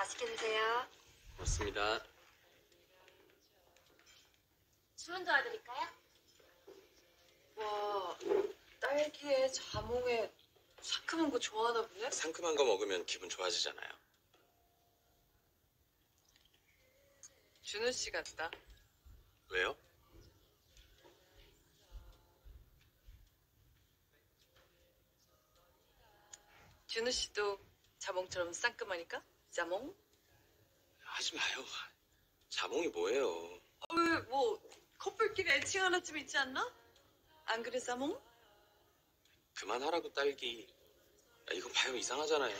맛있게 드세요. 고맙습니다. 주문 도와드릴까요? 와, 딸기에 자몽에 상큼한 거 좋아하나 보네? 상큼한 거 먹으면 기분 좋아지잖아요. 준우 씨 같다. 왜요? 준우 씨도 자몽처럼 상큼하니까? 자몽? 하지 마요. 자몽이 뭐예요? 왜, 뭐, 커플끼리 애칭 하나쯤 있지 않나? 안 그래, 자몽? 그만하라고 딸기. 이거 봐요, 이상하잖아요.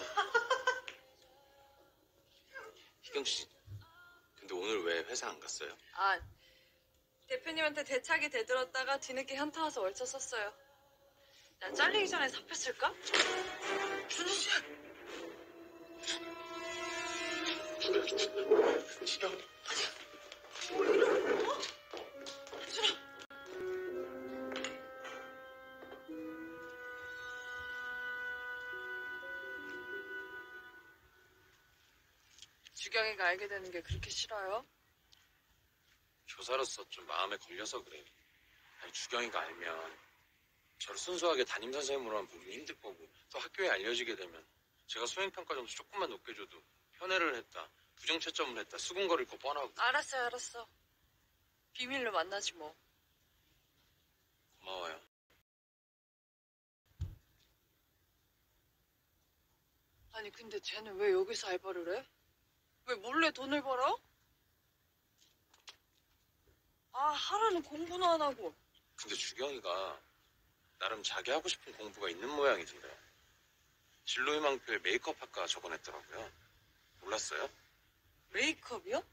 희경 씨, 근데 오늘 왜 회사 안 갔어요? 아, 대표님한테 대차게 대들었다가 뒤늦게 현타 와서 월차 썼어요. 나 잘리기 전에 사표 쓸까? 준우 씨! 희경. 주경이가 알게 되는 게 그렇게 싫어요? 교사로서 좀 마음에 걸려서 그래. 아니, 주경이가 알면 저를 순수하게 담임선생님으로만 보기 힘들 거고 또 학교에 알려지게 되면 제가 수행평가 점수 조금만 높게 줘도 편애를 했다, 부정채점을 했다, 수군거릴 거 뻔하고. 알았어요, 알았어. 비밀로 만나지 뭐. 고마워요. 아니, 근데 쟤는 왜 여기서 알바를 해? 왜 몰래 돈을 벌어? 아, 하라는 공부는 안 하고. 근데 주경이가 나름 자기 하고 싶은 공부가 있는 모양이던데. 진로희망표에 메이크업 학과 적어냈더라고요. 몰랐어요? 메이크업이요?